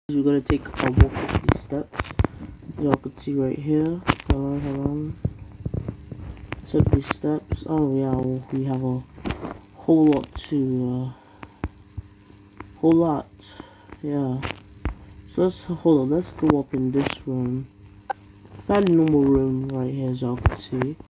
We're gonna take a walk up these steps. Y'all can see right here. Hold on. Took these steps. Oh yeah, well, we have a whole lot. Yeah. So hold on. Let's go up in this room. Got a normal room right here, as y'all can see.